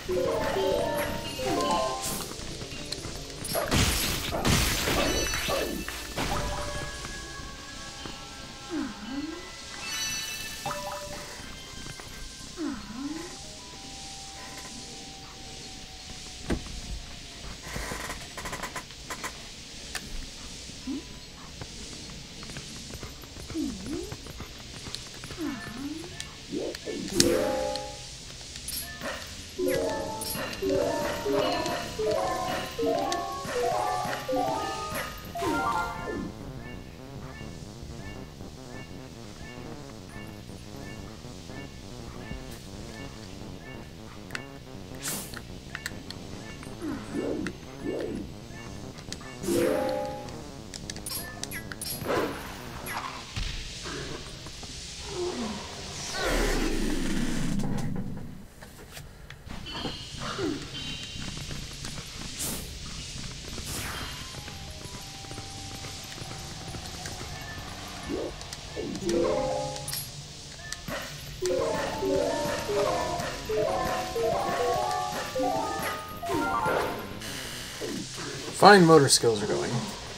Fine motor skills are going.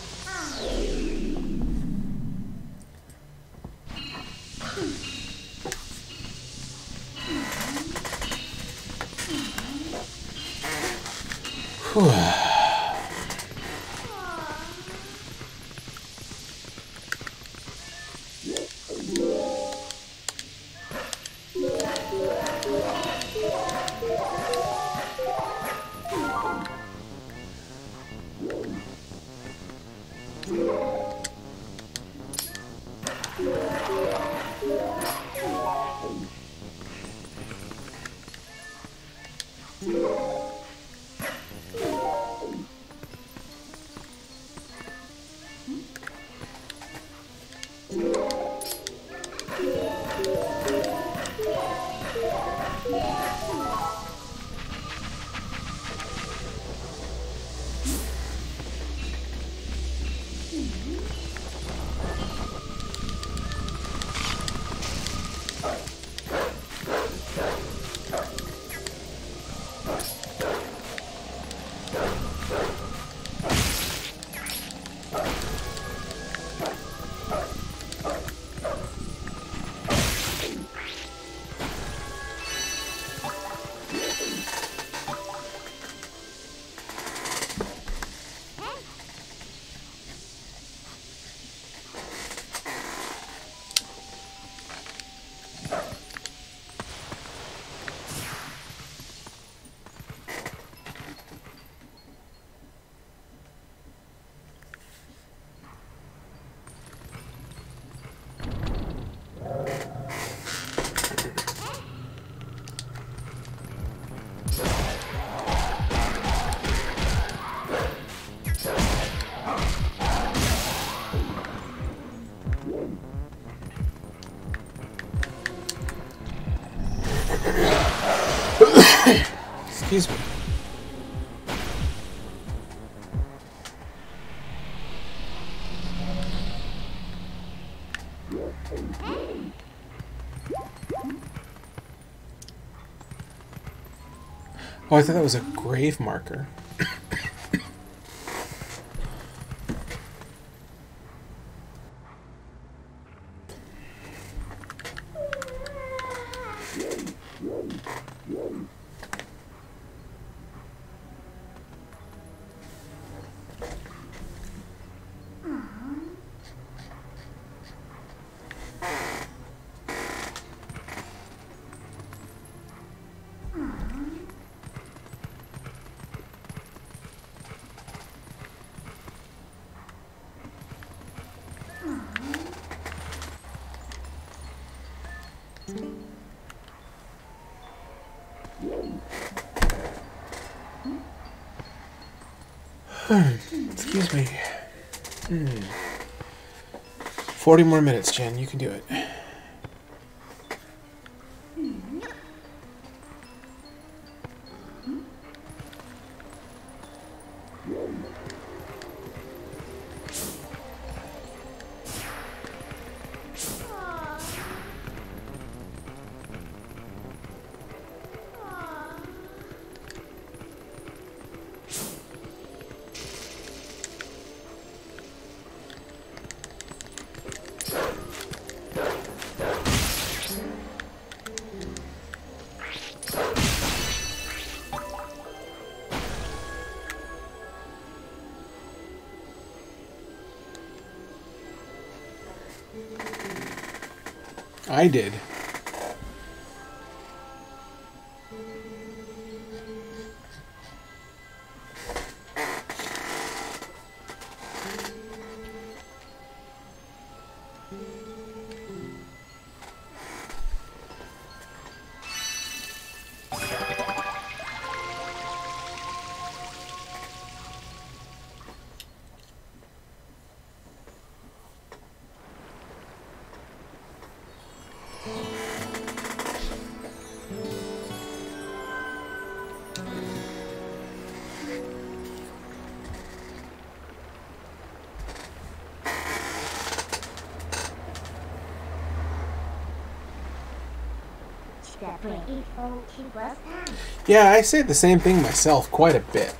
Whew. Excuse me. Oh, I thought that was a grave marker. Excuse me. 40 more minutes, Jen. You can do it. I did. Yeah, I say the same thing myself quite a bit.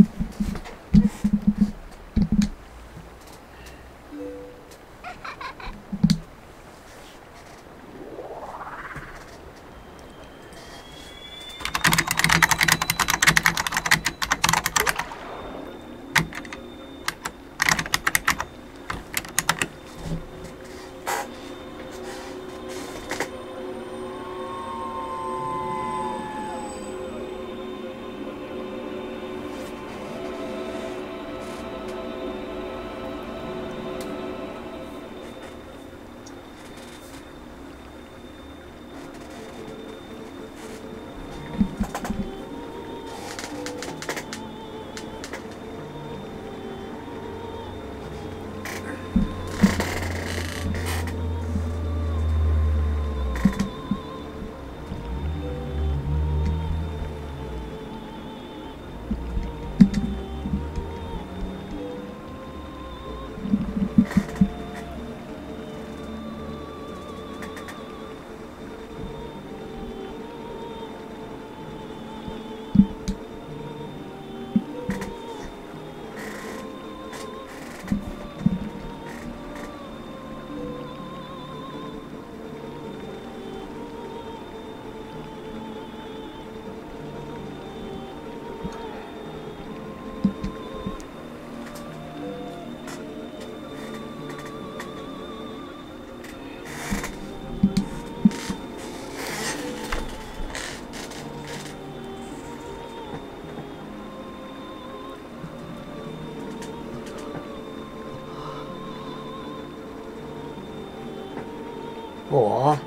Aww.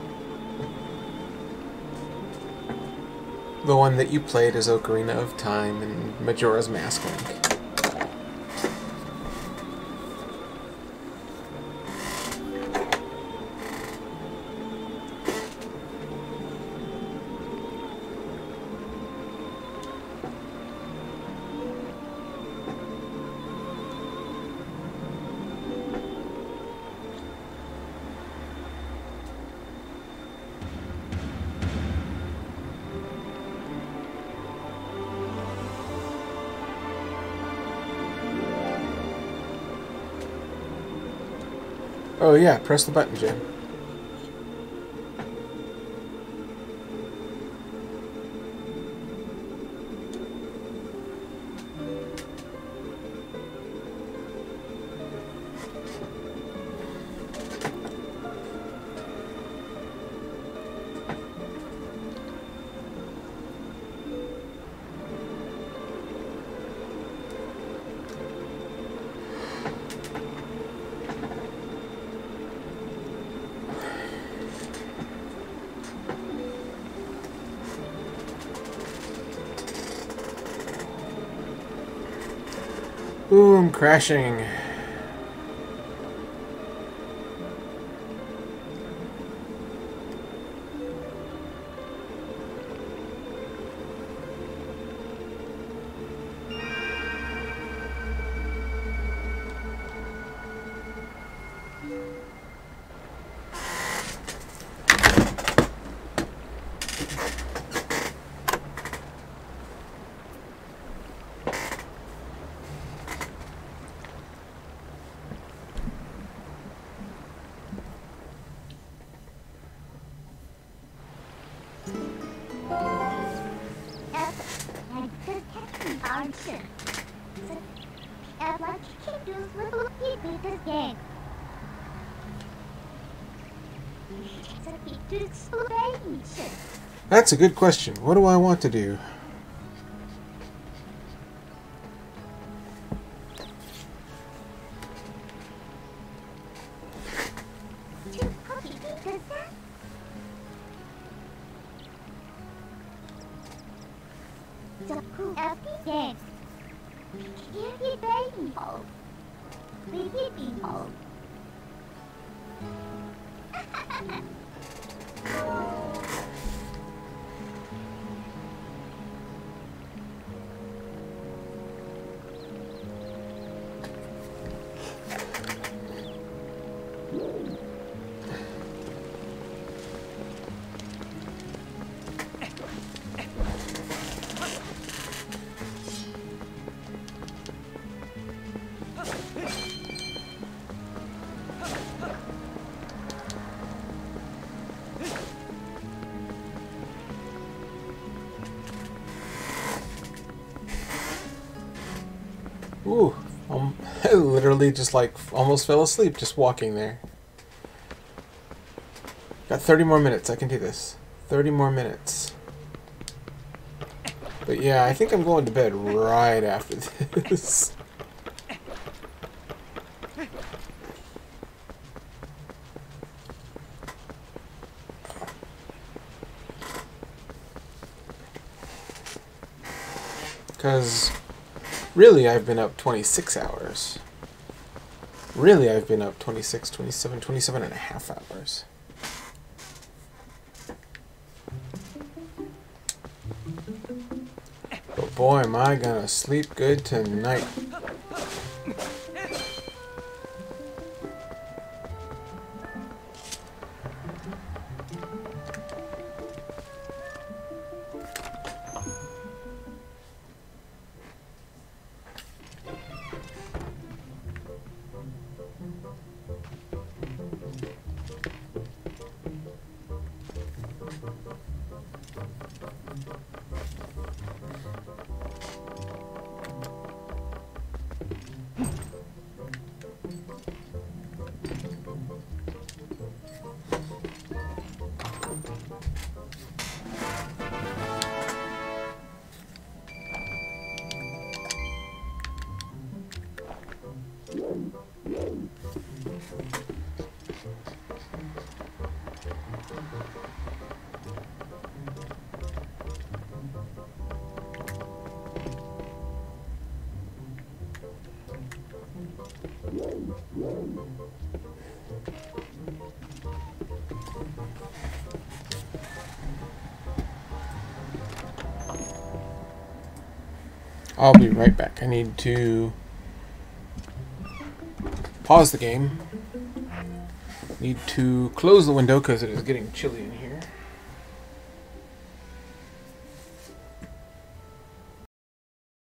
The one that you played is Ocarina of Time and Majora's Mask Link. Oh yeah, press the button, Jim. Ooh, I'm crashing. That's a good question. What do I want to do? Ooh, I literally just like almost fell asleep just walking there. Got 30 more minutes, I can do this. 30 more minutes. But yeah, I think I'm going to bed right after this. Because really I've been up 26 hours. Really I've been up 26, 27, 27 and a half hours. But boy, am I gonna sleep good tonight. I'll be right back. I need to pause the game. Need to close the window because it is getting chilly in here.